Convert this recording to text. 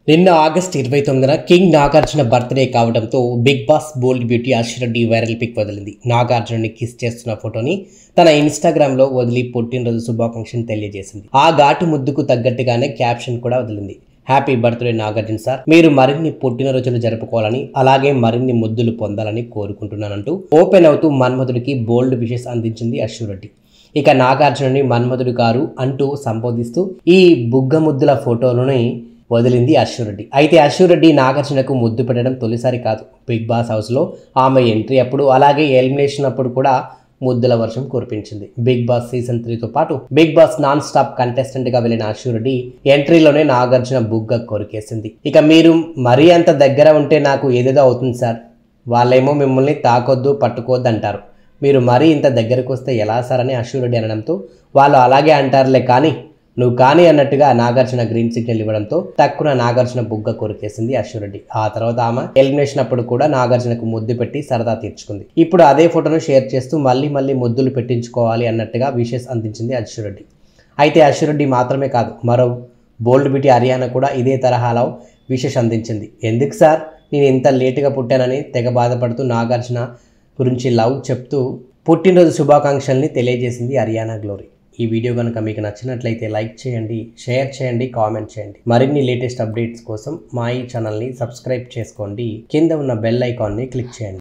నిన్న ఆగస్టు 29న king Nagarjuna birthday కావడంతో Bigg Boss bold beauty Ashu Reddy viral pic వదిలింది. నాగార్జునని కిస్ చేస్తున్న ఫోటోని తన ఇన్స్టాగ్రామ్లో వదిలి పుట్టినరోజు శుభాకాంక్షలు తెలియజేసింది. ఆ ఘాటు ముద్దుకు తగ్గట్టుగానే క్యాప్షన్ కూడా వదిలింది. హ్యాపీ బర్త్డే నాగార్జున సార్, మీరు మరిన్ని పుట్టినరోజులు జరుపుకోవాలని అలాగే మరిన్ని ముద్దులు పొందాలని కోరుకుంటున్నానంటూ ఓపెన్ అవుతూ మన్మధుడికి బోల్డ్ విషెస్ అందించింది అశ్విరెడ్డి. ఇక నాగార్జునని మన్మధుడు గారు అంటూ సంబోధిస్తూ ఈ బుగ్గ ముద్దుల ఫోటోలని వదిలింది అశ్విరెడ్డి. అయితే అశ్విరెడ్డి నాగార్జునకు ముద్దు పెట్టడం తొలిసారి కాదు. బిగ్ బాస్ హౌస్లో ఆమె ఎంట్రీ అప్పుడు అలాగే ఎలిమినేషన్ అప్పుడు కూడా ముద్దుల వర్షం కురిపించింది. బిగ్ బాస్ సీజన్ 3తో పాటు Bigg Boss non stop contestant గా వెళ్ళిన అశ్విరెడ్డి ఎంట్రీలోనే నాగార్జున బుగ్గ కొరికేసింది. ఇక మీరు మరీ అంత దగ్గర ఉంటే నాకు ఏదేదో అవుతుంది సార్, వాళ్ళేమో మిమ్మల్ని తాకొద్దు పట్టుకోవద్దు అంటారు, మీరు మరీ ఇంత దగ్గరకు వస్తే ఎలా సార్ అని అశ్విరెడ్డి అనడంతో వాళ్ళు అలాగే అంటారులే కానీ నువ్వు కానీ అన్నట్టుగా నాగార్జున గ్రీన్ సిగ్నల్ ఇవ్వడంతో తక్కువ నాగార్జున బుగ్గ కొరికేసింది అశ్విరెడ్డి. ఆ తర్వాత ఆమె ఎలిమినేషన్ అప్పుడు కూడా నాగార్జునకు ముద్దు పెట్టి సరదా తీర్చుకుంది. ఇప్పుడు అదే ఫోటోను షేర్ చేస్తూ మళ్ళీ ముద్దులు పెట్టించుకోవాలి అన్నట్టుగా విషెస్ అందించింది అశ్విరెడ్డి. అయితే అశ్విరెడ్డి మాత్రమే కాదు, మరో బోల్డ్ బ్యూటీ హరియానా కూడా ఇదే తరహాలో విషెస్ అందించింది. ఎందుకు సార్ నేను ఇంత లేటుగా పుట్టానని తెగ బాధపడుతూ నాగార్జున గురించి లవ్ చెప్తూ పుట్టినరోజు శుభాకాంక్షల్ని తెలియజేసింది హరియానా గ్లోరీ. ఈ వీడియో కనుక మీకు నచ్చినట్లయితే లైక్ చేయండి, షేర్ చేయండి, కామెంట్ చేయండి. మరిన్ని లేటెస్ట్ అప్డేట్స్ కోసం మా ఈ ఛానల్ని సబ్స్క్రైబ్ చేసుకోండి. కింద ఉన్న బెల్ ఐకాన్ని క్లిక్ చేయండి.